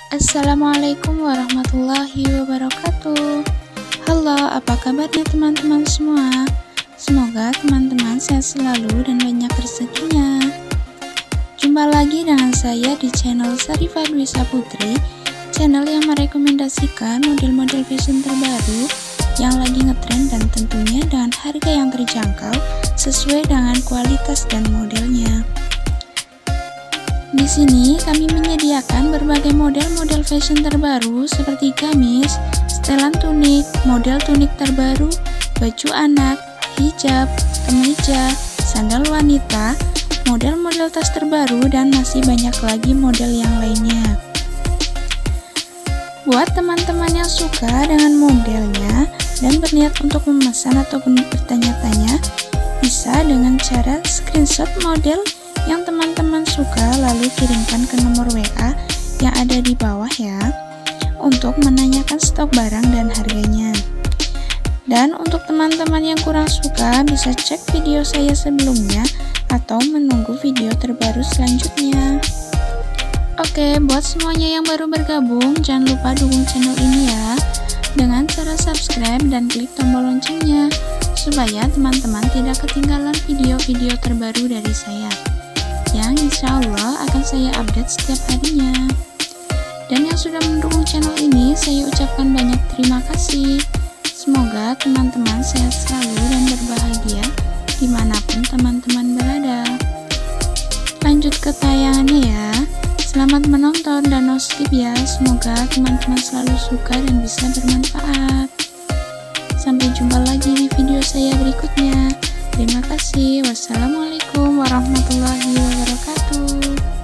Assalamualaikum warahmatullahi wabarakatuh. Halo, apa kabarnya teman-teman semua? Semoga teman-teman sehat selalu dan banyak rezekinya. Jumpa lagi dengan saya di channel Sarifah Dwi Saputri, channel yang merekomendasikan model-model fashion terbaru yang lagi ngetren dan tentunya dengan harga yang terjangkau sesuai dengan kualitas dan modelnya. Di sini kami menyediakan berbagai model-model fashion terbaru seperti gamis, setelan tunik, model tunik terbaru, baju anak, hijab, kemeja, sandal wanita, model-model tas terbaru, dan masih banyak lagi model yang lainnya. Buat teman-teman yang suka dengan modelnya dan berniat untuk memesan ataupun bertanya-tanya, bisa dengan cara screenshot model yang teman-teman suka lalu kirimkan ke nomor WA yang ada di bawah ya, untuk menanyakan stok barang dan harganya. Dan untuk teman-teman yang kurang suka bisa cek video saya sebelumnya atau menunggu video terbaru selanjutnya. Oke, buat semuanya yang baru bergabung, jangan lupa dukung channel ini ya dengan cara subscribe dan klik tombol loncengnya supaya teman-teman tidak ketinggalan video-video terbaru dari saya yang insya Allah akan saya update setiap harinya. Dan yang sudah mendukung channel ini, saya ucapkan banyak terima kasih. Semoga teman-teman sehat selalu dan berbahagia dimanapun teman-teman berada. Lanjut ke tayangannya ya. Selamat menonton dan no skip ya. Semoga teman-teman selalu suka dan bisa bermanfaat. Sampai jumpa lagi di video saya berikutnya. Terima kasih. Wassalamualaikum warahmatullahi wabarakatuh.